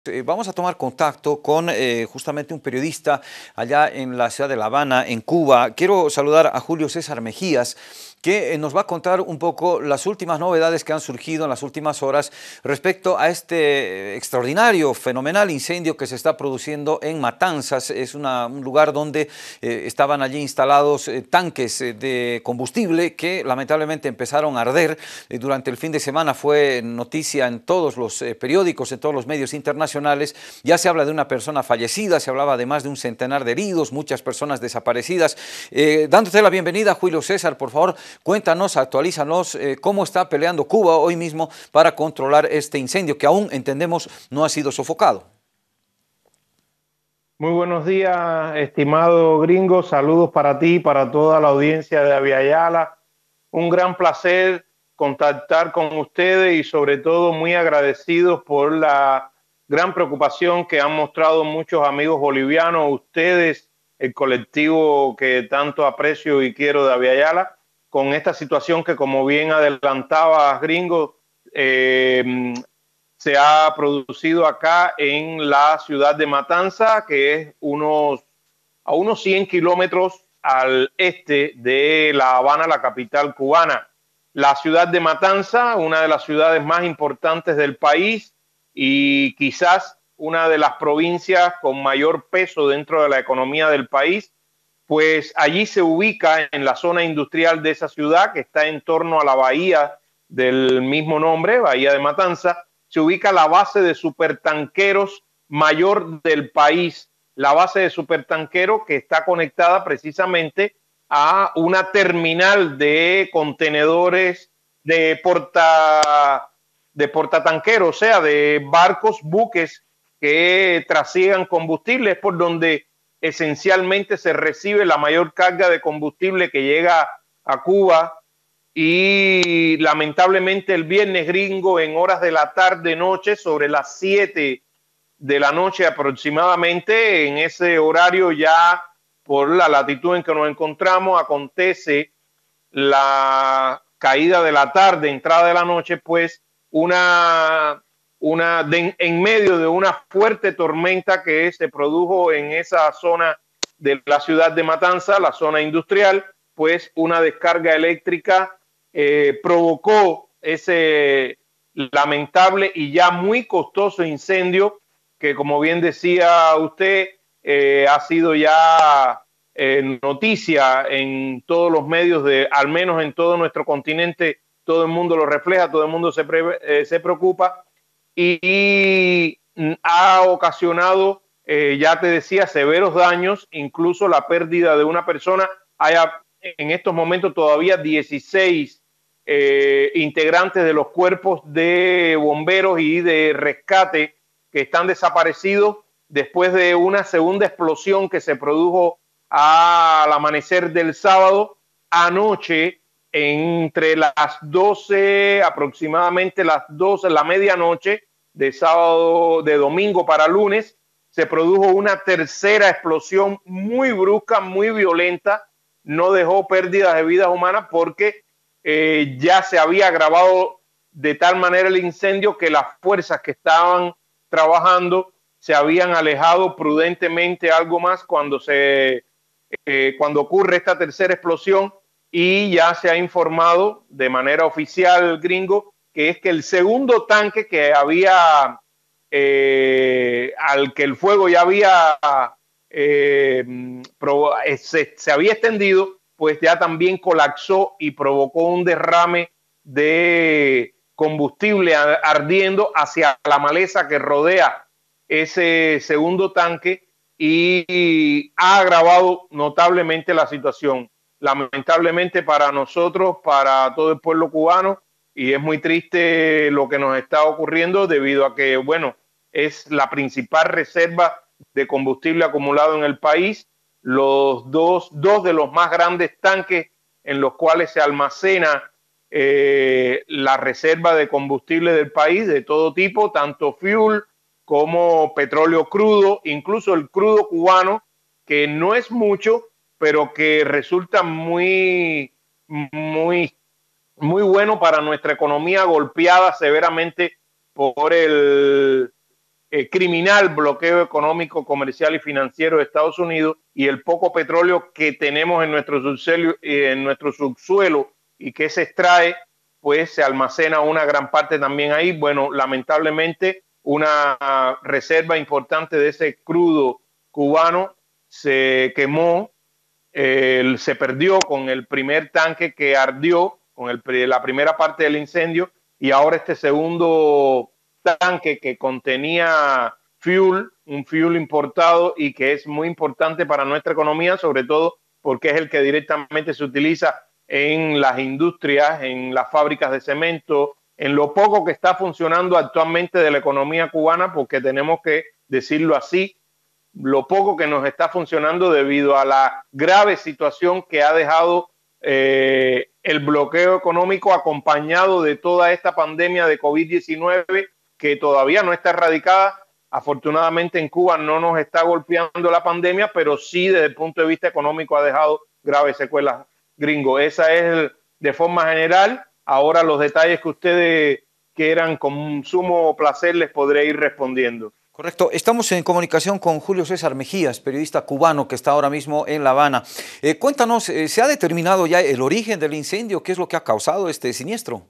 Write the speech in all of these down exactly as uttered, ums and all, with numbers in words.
Eh, vamos a tomar contacto con eh, justamente un periodista allá en la ciudad de La Habana, en Cuba. Quiero saludar a Julio César Mejías, que eh, nos va a contar un poco las últimas novedades que han surgido en las últimas horas respecto a este extraordinario, fenomenal incendio que se está produciendo en Matanzas. Es una, un lugar donde eh, estaban allí instalados eh, tanques eh, de combustible que lamentablemente empezaron a arder. Eh, durante el fin de semana fue noticia en todos los eh, periódicos, en todos los medios internacionales. Ya se habla de una persona fallecida, se hablaba de más de un centenar de heridos, muchas personas desaparecidas. Eh, dándote la bienvenida, Julio César, por favor, cuéntanos, actualízanos eh, cómo está peleando Cuba hoy mismo para controlar este incendio que aún entendemos no ha sido sofocado. Muy buenos días, estimado gringo. Saludos para ti, para toda la audiencia de Aviala. Un gran placer contactar con ustedes y sobre todo muy agradecidos por la gran preocupación que han mostrado muchos amigos bolivianos, ustedes, el colectivo que tanto aprecio y quiero de Aviala, con esta situación que, como bien adelantaba gringo, eh, se ha producido acá en la ciudad de Matanza, que es unos, a unos cien kilómetros al este de La Habana, la capital cubana. La ciudad de Matanza, una de las ciudades más importantes del país y quizás una de las provincias con mayor peso dentro de la economía del país, pues allí se ubica en la zona industrial de esa ciudad, que está en torno a la bahía del mismo nombre, Bahía de Matanza. Se ubica la base de supertanqueros mayor del país, la base de supertanqueros que está conectada precisamente a una terminal de contenedores de porta de portatanqueros, o sea, de barcos, buques que trasigan combustible, es por donde esencialmente se recibe la mayor carga de combustible que llega a Cuba. Y lamentablemente el viernes, gringo, en horas de la tarde noche, sobre las siete de la noche aproximadamente, en ese horario ya por la latitud en que nos encontramos, acontece la caída de la tarde, entrada de la noche, pues una, una de, en medio de una fuerte tormenta que se produjo en esa zona de la ciudad de Matanza, la zona industrial, pues una descarga eléctrica eh, provocó ese lamentable y ya muy costoso incendio que, como bien decía usted, eh, ha sido ya eh, noticia en todos los medios, de, al menos en todo nuestro continente. Todo el mundo lo refleja, todo el mundo se, pre, eh, se preocupa y, y ha ocasionado, eh, ya te decía, severos daños, incluso la pérdida de una persona. Hay en estos momentos todavía dieciséis eh, integrantes de los cuerpos de bomberos y de rescate que están desaparecidos después de una segunda explosión que se produjo al amanecer del sábado. Anoche, entre las doce, aproximadamente las doce, la medianoche de sábado, de domingo para lunes, se produjo una tercera explosión muy brusca, muy violenta. No dejó pérdidas de vidas humanas porque eh, ya se había agravado de tal manera el incendio que las fuerzas que estaban trabajando se habían alejado prudentemente algo más cuando se eh, cuando ocurre esta tercera explosión, y ya se ha informado de manera oficial, gringo, que es que el segundo tanque que había eh, al que el fuego ya había eh, pro, se, se había extendido, pues ya también colapsó y provocó un derrame de combustible ardiendo hacia la maleza que rodea ese segundo tanque y ha agravado notablemente la situación. Lamentablemente para nosotros, para todo el pueblo cubano, y es muy triste lo que nos está ocurriendo debido a que, bueno, es la principal reserva de combustible acumulado en el país. Los dos, dos de los más grandes tanques en los cuales se almacena eh, la reserva de combustible del país, de todo tipo, tanto fuel como petróleo crudo, incluso el crudo cubano, que no es mucho, pero que resulta muy, muy, muy bueno para nuestra economía golpeada severamente por el, eh, criminal bloqueo económico, comercial y financiero de Estados Unidos y el poco petróleo que tenemos en nuestro subsuelo, en nuestro subsuelo y que se extrae, pues se almacena una gran parte también ahí. Bueno, lamentablemente una reserva importante de ese crudo cubano se quemó, eh, se perdió con el primer tanque que ardió, con el, la primera parte del incendio, y ahora este segundo tanque que contenía fuel, un fuel importado y que es muy importante para nuestra economía, sobre todo porque es el que directamente se utiliza en las industrias, en las fábricas de cemento, en lo poco que está funcionando actualmente de la economía cubana, porque tenemos que decirlo así, lo poco que nos está funcionando debido a la grave situación que ha dejado eh, el bloqueo económico acompañado de toda esta pandemia de COVID diecinueve que todavía no está erradicada. Afortunadamente en Cuba no nos está golpeando la pandemia, pero sí desde el punto de vista económico ha dejado graves secuelas, gringo. Esa es el, de forma general. Ahora los detalles que ustedes quieran con sumo placer les podré ir respondiendo. Correcto. Estamos en comunicación con Julio César Mejías, periodista cubano que está ahora mismo en La Habana. Eh, cuéntanos, eh, ¿se ha determinado ya el origen del incendio? ¿Qué es lo que ha causado este siniestro?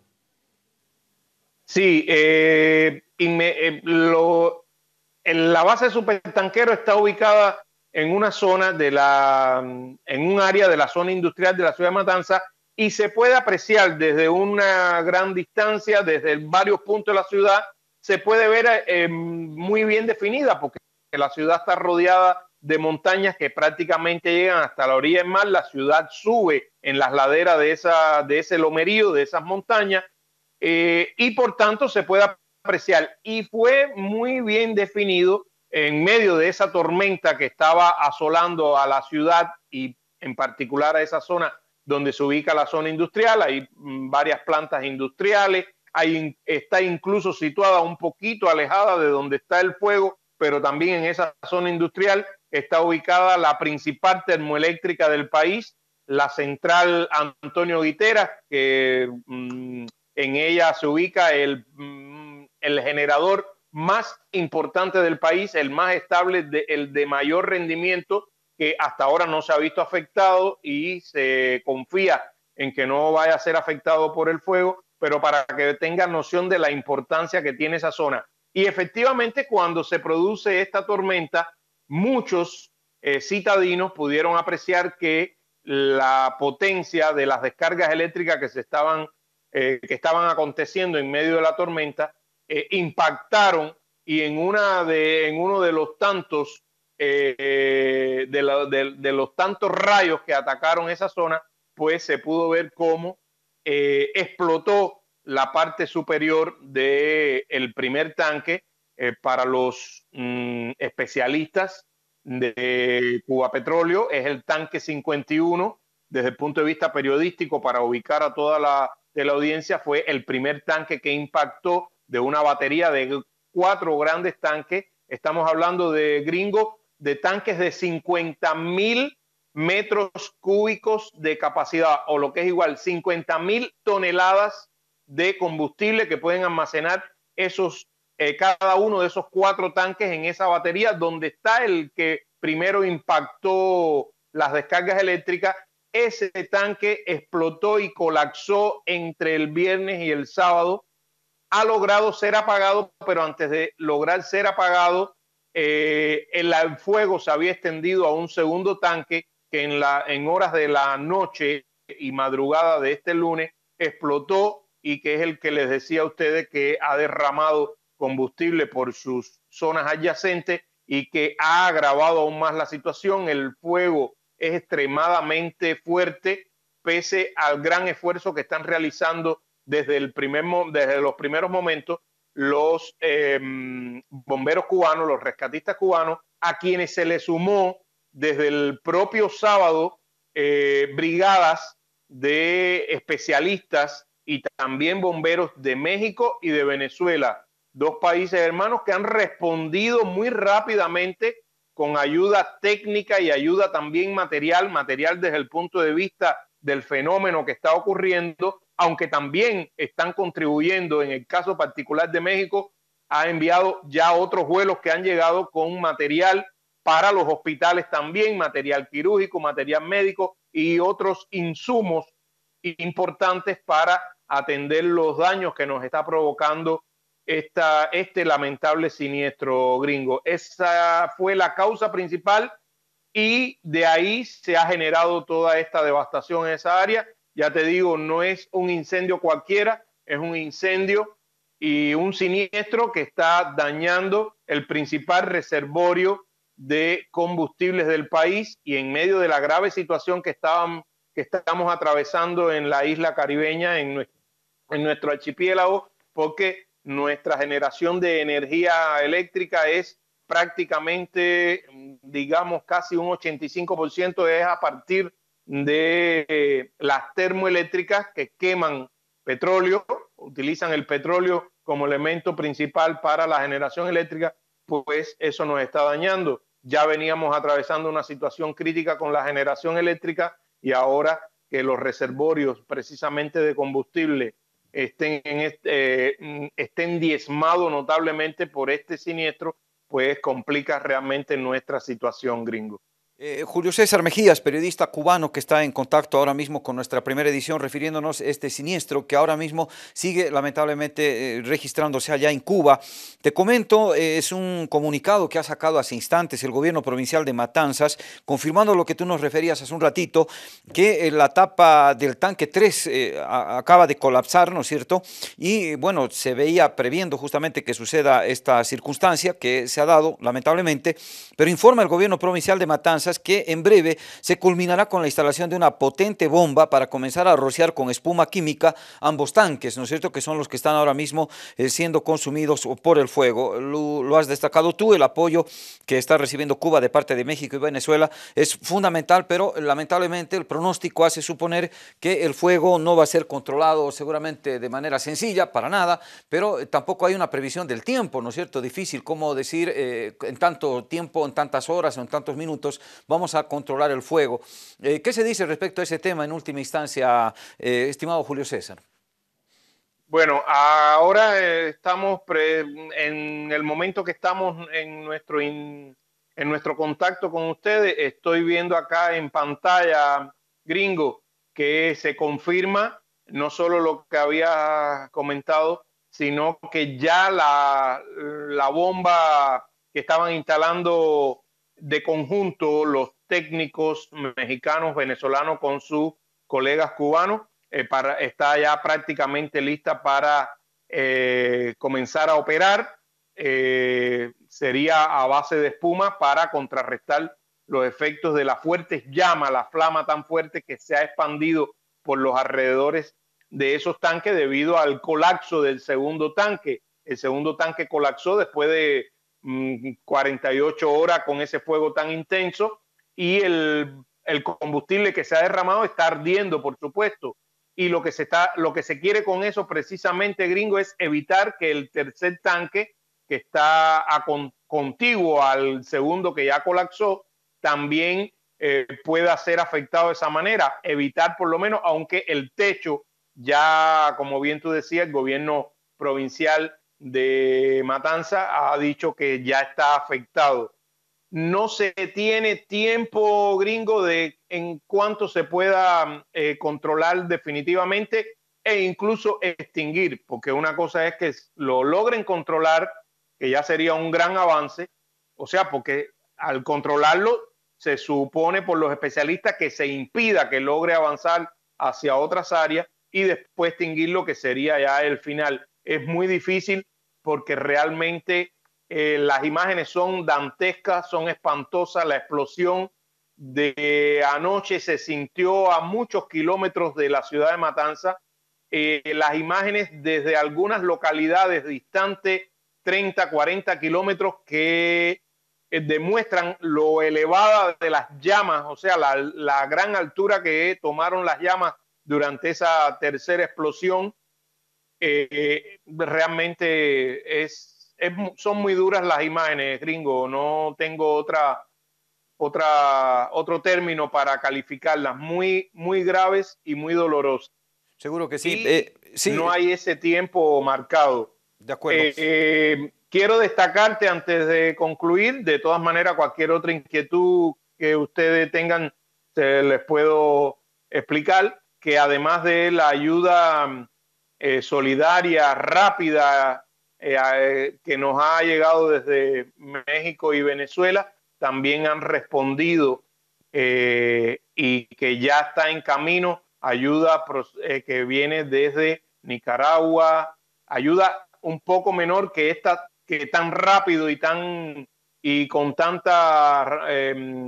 Sí, eh, y me, eh, lo, en la base de supertanquero está ubicada en una zona de la, en un área de la zona industrial de la ciudad de Matanzas y se puede apreciar desde una gran distancia, desde varios puntos de la ciudad, se puede ver eh, muy bien definida porque la ciudad está rodeada de montañas que prácticamente llegan hasta la orilla del mar. La ciudad sube en las laderas de, esa, de ese lomerío, de esas montañas, eh, y por tanto se puede apreciar. Y fue muy bien definido en medio de esa tormenta que estaba asolando a la ciudad y en particular a esa zona donde se ubica la zona industrial. Hay varias plantas industriales, hay, está incluso situada un poquito alejada de donde está el fuego, pero también en esa zona industrial está ubicada la principal termoeléctrica del país, la central Antonio Guiteras, que mmm, en ella se ubica el, mmm, el generador más importante del país, el más estable, de, el de mayor rendimiento, que hasta ahora no se ha visto afectado y se confía en que no vaya a ser afectado por el fuego, pero para que tengan noción de la importancia que tiene esa zona. Y efectivamente, cuando se produce esta tormenta, muchos eh, citadinos pudieron apreciar que la potencia de las descargas eléctricas que se estaban, eh, que estaban aconteciendo en medio de la tormenta eh, impactaron y en, una de, en uno de los tantos eh, de, la, de, de los tantos rayos que atacaron esa zona, pues se pudo ver cómo eh, explotó la parte superior del primer tanque. Eh, para los mm, especialistas de Cuba Petróleo es el tanque cincuenta y uno. Desde el punto de vista periodístico, para ubicar a toda la, de la audiencia, fue el primer tanque que impactó de una batería de cuatro grandes tanques. Estamos hablando de gringo, de tanques de cincuenta mil metros cúbicos de capacidad, o lo que es igual, cincuenta mil toneladas de combustible que pueden almacenar esos, eh, cada uno de esos cuatro tanques en esa batería, donde está el que primero impactó las descargas eléctricas. Ese tanque explotó y colapsó entre el viernes y el sábado. Ha logrado ser apagado, pero antes de lograr ser apagado, eh, el, el fuego se había extendido a un segundo tanque que en, la, en horas de la noche y madrugada de este lunes explotó y que es el que les decía a ustedes que ha derramado combustible por sus zonas adyacentes y que ha agravado aún más la situación. El fuego es extremadamente fuerte pese al gran esfuerzo que están realizando desde, el primer, desde los primeros momentos los eh, bomberos cubanos, los rescatistas cubanos, a quienes se les sumó desde el propio sábado eh, brigadas de especialistas y también bomberos de México y de Venezuela, dos países hermanos que han respondido muy rápidamente con ayuda técnica y ayuda también material, material desde el punto de vista del fenómeno que está ocurriendo, aunque también están contribuyendo, en el caso particular de México, ha enviado ya otros vuelos que han llegado con material para los hospitales también, material quirúrgico, material médico y otros insumos importantes para atender los daños que nos está provocando esta, este lamentable siniestro, Gringo. Esa fue la causa principal y de ahí se ha generado toda esta devastación en esa área. Ya te digo, no es un incendio cualquiera, es un incendio y un siniestro que está dañando el principal reservorio de combustibles del país y en medio de la grave situación que, estaban, que estamos atravesando en la isla caribeña, en nuestro, en nuestro archipiélago, porque nuestra generación de energía eléctrica es prácticamente, digamos, casi un ochenta y cinco por ciento es a partir de eh, las termoeléctricas que queman petróleo, utilizan el petróleo como elemento principal para la generación eléctrica, pues eso nos está dañando. Ya veníamos atravesando una situación crítica con la generación eléctrica y ahora que los reservorios precisamente de combustible estén, en este, eh, estén diezmados notablemente por este siniestro, pues complica realmente nuestra situación, Gringo. Eh, Julio César Mejías, periodista cubano que está en contacto ahora mismo con nuestra primera edición, refiriéndonos a este siniestro que ahora mismo sigue lamentablemente eh, registrándose allá en Cuba. Te comento, eh, es un comunicado que ha sacado hace instantes el gobierno provincial de Matanzas, confirmando lo que tú nos referías hace un ratito, que eh, la tapa del tanque tres eh, a, acaba de colapsar, ¿no es cierto? Y bueno, se veía previendo justamente que suceda esta circunstancia que se ha dado lamentablemente, pero informa el gobierno provincial de Matanzas que en breve se culminará con la instalación de una potente bomba para comenzar a rociar con espuma química ambos tanques, ¿no es cierto?, que son los que están ahora mismo eh, siendo consumidos por el fuego. Lo, lo has destacado tú, el apoyo que está recibiendo Cuba de parte de México y Venezuela es fundamental, pero lamentablemente el pronóstico hace suponer que el fuego no va a ser controlado seguramente de manera sencilla, para nada, pero tampoco hay una previsión del tiempo, ¿no es cierto? Difícil, ¿cómo decir eh, en tanto tiempo, en tantas horas o en tantos minutos vamos a controlar el fuego? Eh, ¿Qué se dice respecto a ese tema en última instancia, eh, estimado Julio César? Bueno, ahora eh, estamos pre, en el momento que estamos en nuestro, in, en nuestro contacto con ustedes, estoy viendo acá en pantalla, Gringo, que se confirma no solo lo que había comentado, sino que ya la, la bomba que estaban instalando de conjunto los técnicos mexicanos, venezolanos con sus colegas cubanos, eh, para, está ya prácticamente lista para eh, comenzar a operar. Eh, sería a base de espuma para contrarrestar los efectos de la fuerte llama, la flama tan fuerte que se ha expandido por los alrededores de esos tanques debido al colapso del segundo tanque. El segundo tanque colapsó después de cuarenta y ocho horas con ese fuego tan intenso y el, el combustible que se ha derramado está ardiendo, por supuesto. Y lo que, se está, lo que se quiere con eso precisamente, Gringo, es evitar que el tercer tanque, que está a con, contiguo al segundo que ya colapsó, también eh, pueda ser afectado de esa manera. Evitar por lo menos, aunque el techo ya, como bien tú decías, el gobierno provincial de Matanza ha dicho que ya está afectado. No se tiene tiempo, Gringo, de en cuánto se pueda eh, controlar definitivamente e incluso extinguir, porque una cosa es que lo logren controlar, que ya sería un gran avance, o sea, porque al controlarlo se supone por los especialistas que se impida que logre avanzar hacia otras áreas y después extinguirlo, que sería ya el final. Es muy difícil porque realmente eh, las imágenes son dantescas, son espantosas. La explosión de anoche se sintió a muchos kilómetros de la ciudad de Matanza. Eh, las imágenes desde algunas localidades distantes, treinta, cuarenta kilómetros, que eh, demuestran lo elevada de las llamas, o sea, la, la gran altura que tomaron las llamas durante esa tercera explosión. Eh, realmente es, es, son muy duras las imágenes, Gringo. No tengo otra, otra, otro término para calificarlas. Muy, muy graves y muy dolorosas. Seguro que sí. Y Eh, sí, no hay ese tiempo marcado. de acuerdo. Eh, eh, quiero destacarte antes de concluir, de todas maneras, cualquier otra inquietud que ustedes tengan, se les puedo explicar, que además de la ayuda eh, solidaria, rápida, eh, que nos ha llegado desde México y Venezuela, también han respondido eh, y que ya está en camino ayuda eh, que viene desde Nicaragua, ayuda un poco menor que esta, que tan rápido y tan y con tanta eh,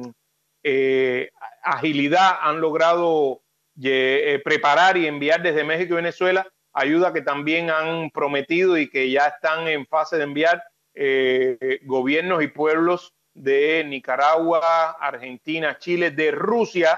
eh, agilidad han logrado eh, preparar y enviar desde México y Venezuela, ayuda que también han prometido y que ya están en fase de enviar eh, gobiernos y pueblos de Nicaragua, Argentina, Chile, de Rusia,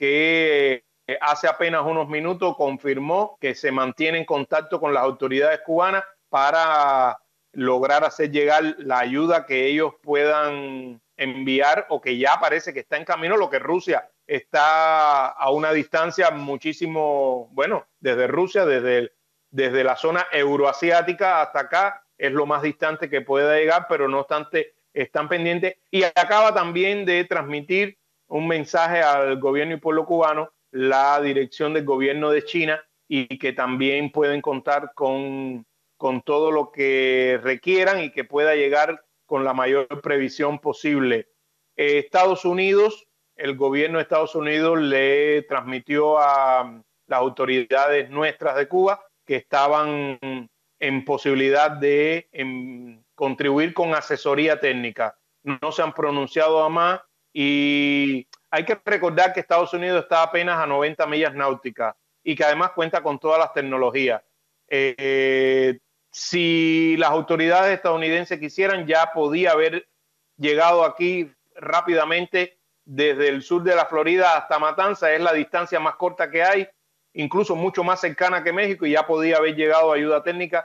que hace apenas unos minutos confirmó que se mantiene en contacto con las autoridades cubanas para lograr hacer llegar la ayuda que ellos puedan enviar o que ya parece que está en camino, lo que Rusia está a una distancia muchísimo, bueno, desde Rusia, desde, desde la zona euroasiática hasta acá, es lo más distante que pueda llegar, pero no obstante están pendientes. Y acaba también de transmitir un mensaje al gobierno y pueblo cubano la dirección del gobierno de China y que también pueden contar con, con todo lo que requieran y que pueda llegar con la mayor previsión posible. Eh, Estados Unidos, el gobierno de Estados Unidos le transmitió a las autoridades nuestras de Cuba que estaban en posibilidad de en, contribuir con asesoría técnica. No se han pronunciado a más y hay que recordar que Estados Unidos está apenas a noventa millas náuticas y que además cuenta con todas las tecnologías. Eh, si las autoridades estadounidenses quisieran, ya podía haber llegado aquí rápidamente desde el sur de la Florida hasta Matanzas. Es la distancia más corta que hay, incluso mucho más cercana que México, y ya podía haber llegado ayuda técnica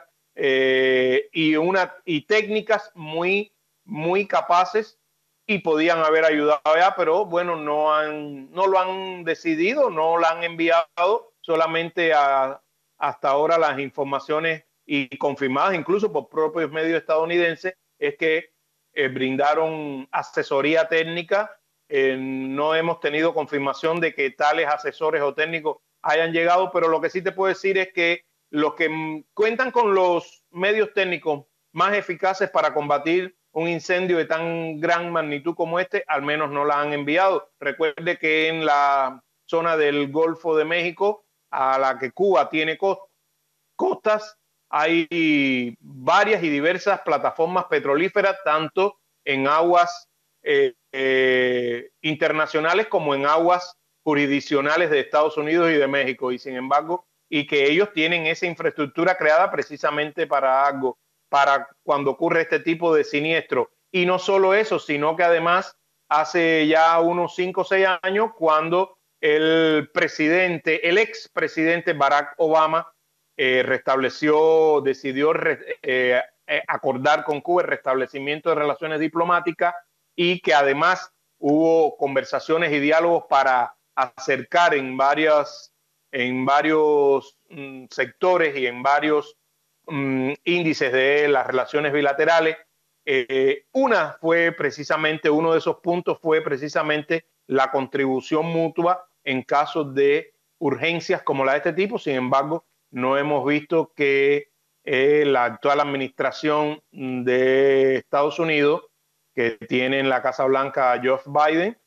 eh, y, una, y técnicas muy, muy capaces, y podían haber ayudado ya, pero bueno, no, han, no lo han decidido, no lo han enviado, solamente a, hasta ahora las informaciones y confirmadas incluso por propios medios estadounidenses es que eh, brindaron asesoría técnica. Eh, no hemos tenido confirmación de que tales asesores o técnicos hayan llegado, pero lo que sí te puedo decir es que los que cuentan con los medios técnicos más eficaces para combatir un incendio de tan gran magnitud como este, al menos no la han enviado. Recuerde que en la zona del Golfo de México, a la que Cuba tiene costas, hay varias y diversas plataformas petrolíferas, tanto en aguas eh, eh, internacionales como en aguas jurisdiccionales de Estados Unidos y de México, y sin embargo, y que ellos tienen esa infraestructura creada precisamente para algo, para cuando ocurre este tipo de siniestro. Y no solo eso, sino que además hace ya unos cinco o seis años, cuando el presidente, el expresidente Barack Obama eh, restableció, decidió re, eh, acordar con Cuba el restablecimiento de relaciones diplomáticas, y que además hubo conversaciones y diálogos para acercar en, varias, en varios mm, sectores y en varios mm, índices de las relaciones bilaterales. Eh, una fue precisamente, uno de esos puntos fue precisamente la contribución mutua en casos de urgencias como la de este tipo. Sin embargo, no hemos visto que eh, la actual administración de Estados Unidos, que tiene en la Casa Blanca a Joe Biden,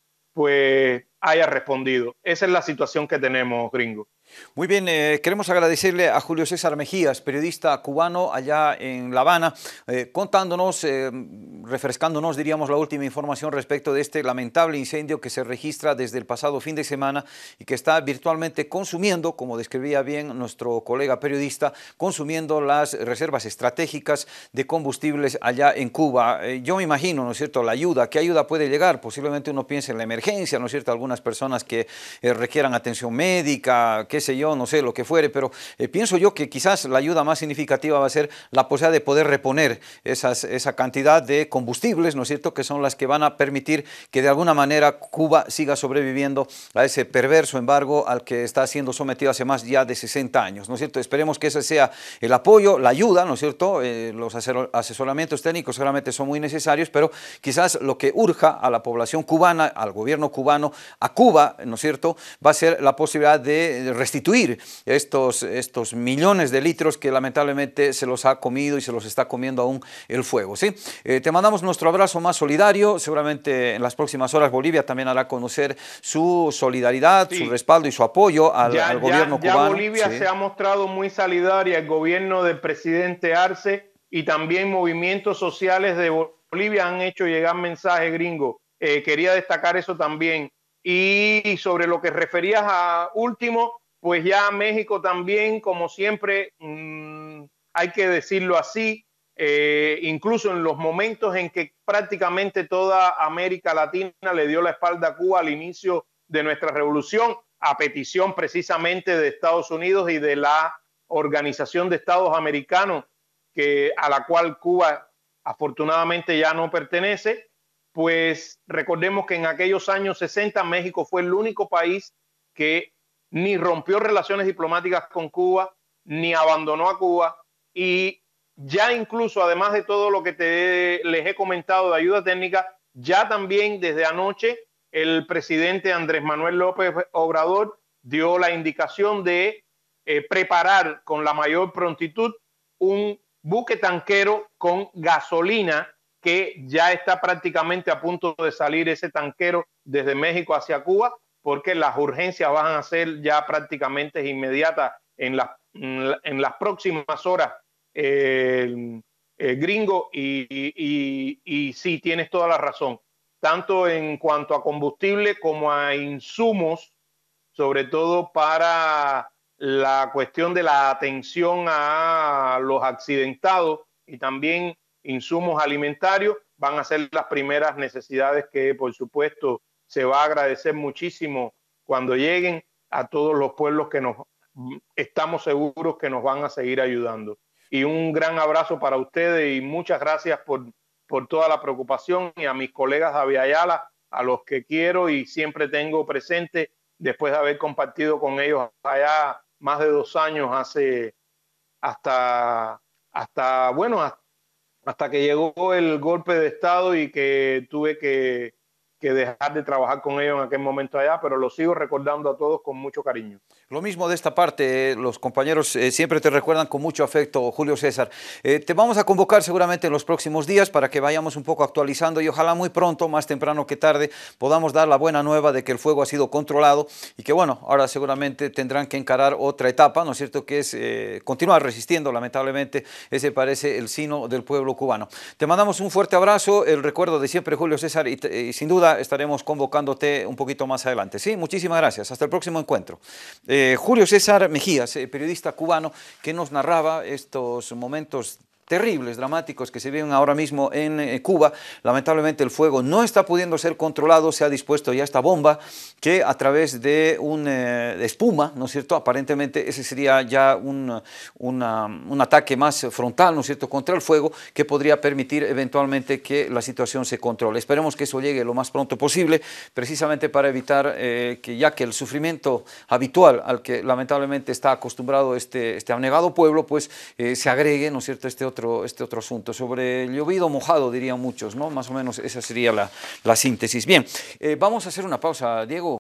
pues haya respondido. Esa es la situación que tenemos, gringo. Muy bien, eh, queremos agradecerle a Julio César Mejías, periodista cubano allá en La Habana, eh, contándonos, eh, refrescándonos, diríamos, la última información respecto de este lamentable incendio que se registra desde el pasado fin de semana y que está virtualmente consumiendo, como describía bien nuestro colega periodista, consumiendo las reservas estratégicas de combustibles allá en Cuba. Eh, yo me imagino, ¿no es cierto?, la ayuda, ¿qué ayuda puede llegar? Posiblemente uno piense en la emergencia, ¿no es cierto?, algunas personas que eh, requieran atención médica, que qué sé yo, no sé, lo que fuere, pero eh, pienso yo que quizás la ayuda más significativa va a ser la posibilidad de poder reponer esas, esa cantidad de combustibles, ¿no es cierto?, que son las que van a permitir que de alguna manera Cuba siga sobreviviendo a ese perverso embargo al que está siendo sometido hace más ya de sesenta años, ¿no es cierto? Esperemos que ese sea el apoyo, la ayuda, ¿no es cierto? Eh, los asesoramientos técnicos seguramente son muy necesarios, pero quizás lo que urja a la población cubana, al gobierno cubano, a Cuba, ¿no es cierto?, va a ser la posibilidad de restituir estos, estos millones de litros que lamentablemente se los ha comido y se los está comiendo aún el fuego, ¿sí? Eh, te mandamos nuestro abrazo más solidario, seguramente en las próximas horas Bolivia también hará conocer su solidaridad, sí, su respaldo y su apoyo al, ya, al gobierno ya, cubano. Ya Bolivia sí. se ha mostrado muy solidaria, el gobierno del presidente Arce y también movimientos sociales de Bolivia han hecho llegar mensajes gringos. Eh, quería destacar eso también. Y sobre lo que referías a último, pues ya México también, como siempre, mmm, hay que decirlo así, eh, incluso en los momentos en que prácticamente toda América Latina le dio la espalda a Cuba al inicio de nuestra revolución, a petición precisamente de Estados Unidos y de la Organización de Estados Americanos, que, a la cual Cuba afortunadamente ya no pertenece, pues recordemos que en aquellos años sesenta México fue el único país que ni rompió relaciones diplomáticas con Cuba, ni abandonó a Cuba, y ya incluso, además de todo lo que te, les he comentado de ayuda técnica, ya también desde anoche el presidente Andrés Manuel López Obrador dio la indicación de eh, preparar con la mayor prontitud un buque tanquero con gasolina que ya está prácticamente a punto de salir ese tanquero desde México hacia Cuba, porque las urgencias van a ser ya prácticamente inmediatas en, la, en las próximas horas, eh, eh, gringo, y, y, y, y sí, tienes toda la razón, tanto en cuanto a combustible como a insumos, sobre todo para la cuestión de la atención a los accidentados y también insumos alimentarios, van a ser las primeras necesidades que, por supuesto, se va a agradecer muchísimo cuando lleguen a todos los pueblos que nos estamos seguros que nos van a seguir ayudando. Y un gran abrazo para ustedes y muchas gracias por, por toda la preocupación, y a mis colegas de Aviala, a los que quiero y siempre tengo presente después de haber compartido con ellos allá más de dos años, hace hasta, hasta bueno, hasta hasta que llegó el golpe de Estado y que tuve que, que dejar de trabajar con ellos en aquel momento allá, pero los sigo recordando a todos con mucho cariño. Lo mismo de esta parte, los compañeros eh, siempre te recuerdan con mucho afecto, Julio César. Eh, te vamos a convocar seguramente en los próximos días para que vayamos un poco actualizando y ojalá muy pronto, más temprano que tarde, podamos dar la buena nueva de que el fuego ha sido controlado y que bueno, ahora seguramente tendrán que encarar otra etapa, ¿no es cierto?, que es eh, continuar resistiendo, lamentablemente, ese parece el sino del pueblo cubano. Te mandamos un fuerte abrazo, el recuerdo de siempre, Julio César, y, y sin duda estaremos convocándote un poquito más adelante. Sí, muchísimas gracias, hasta el próximo encuentro. Eh, Eh, Julio César Mejías, eh, periodista cubano, que nos narraba estos momentos terribles, dramáticos que se viven ahora mismo en eh, Cuba. Lamentablemente el fuego no está pudiendo ser controlado, se ha dispuesto ya esta bomba que a través de un eh, de espuma, ¿no es cierto?, aparentemente ese sería ya un, una, un ataque más frontal, ¿no es cierto?, contra el fuego, que podría permitir eventualmente que la situación se controle. Esperemos que eso llegue lo más pronto posible, precisamente para evitar eh, que ya que el sufrimiento habitual al que lamentablemente está acostumbrado este, este abnegado pueblo, pues eh, se agregue, ¿no es cierto?, este otro Otro, este otro asunto, sobre el llovido mojado, dirían muchos, ¿no? Más o menos esa sería la, la síntesis. Bien, eh, vamos a hacer una pausa, Diego.